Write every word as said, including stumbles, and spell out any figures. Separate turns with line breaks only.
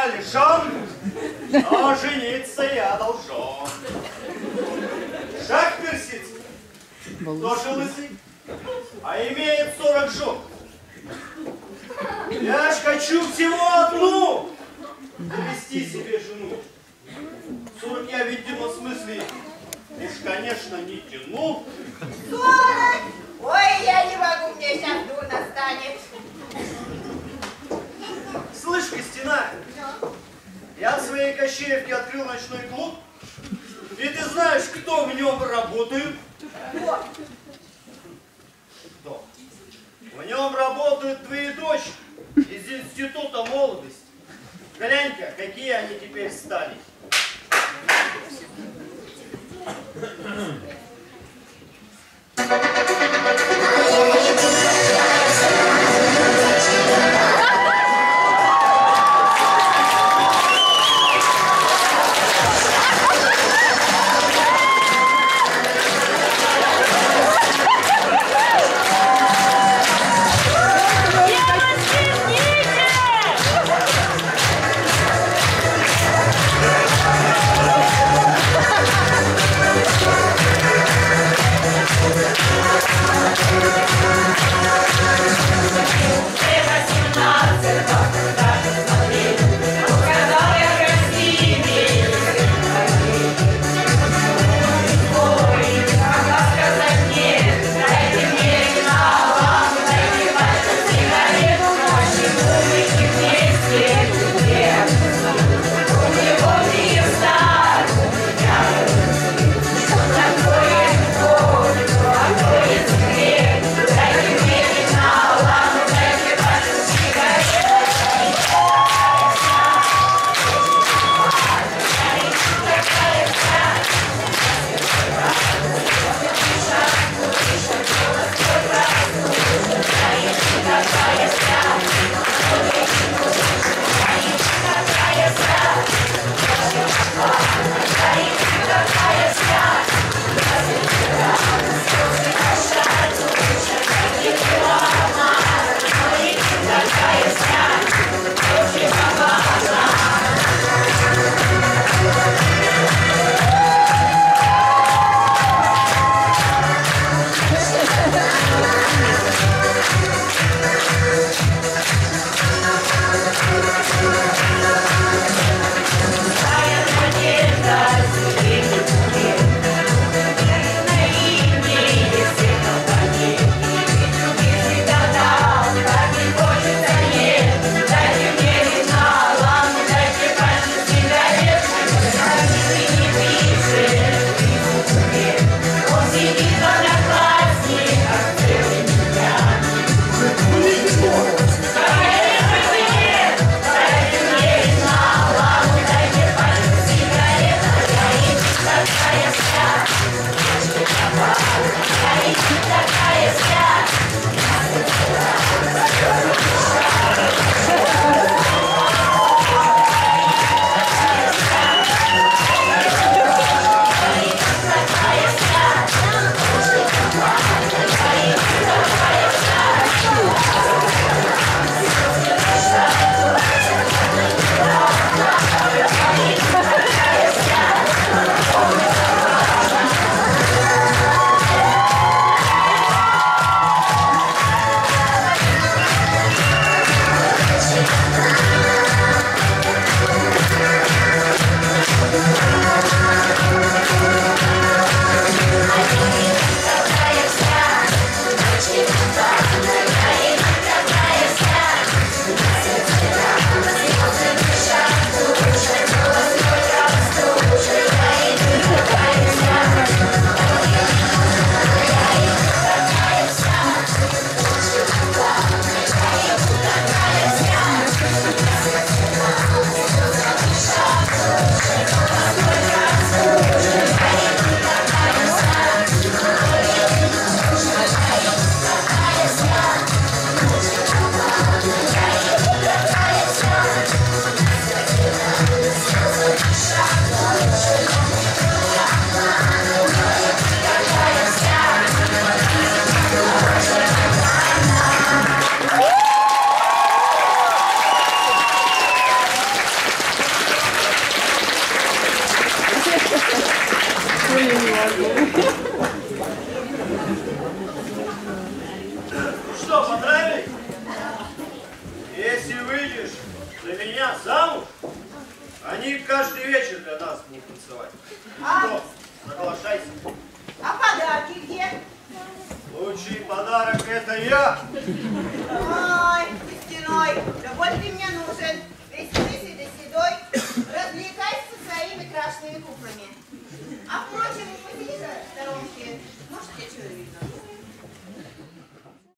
я лишен, но жениться я должен. Шаг Персидский, тоже лысый, а имеет сорок жен. Я ж хочу всего одну завести себе жену. Сорок я, видимо, в смысле, лишь, конечно, не тяну.
Сорок! Ой, я не могу, мне сейчас дурно станет.
Слышь, Костяна, я в своей Кощеевке открыл ночной клуб, и ты знаешь, кто в нем работает?
Кто?
Кто? В нем работают твои дочки из Института молодости. Глянь-ка, какие они теперь стали.
Thank you.
Ну что, понравилось? Если выйдешь за меня замуж, они каждый вечер для нас будут танцевать.
А?
Что, соглашайся.
А подарки где?
Лучший подарок это я.
Ой, Костяной, да вот ты мне нужен.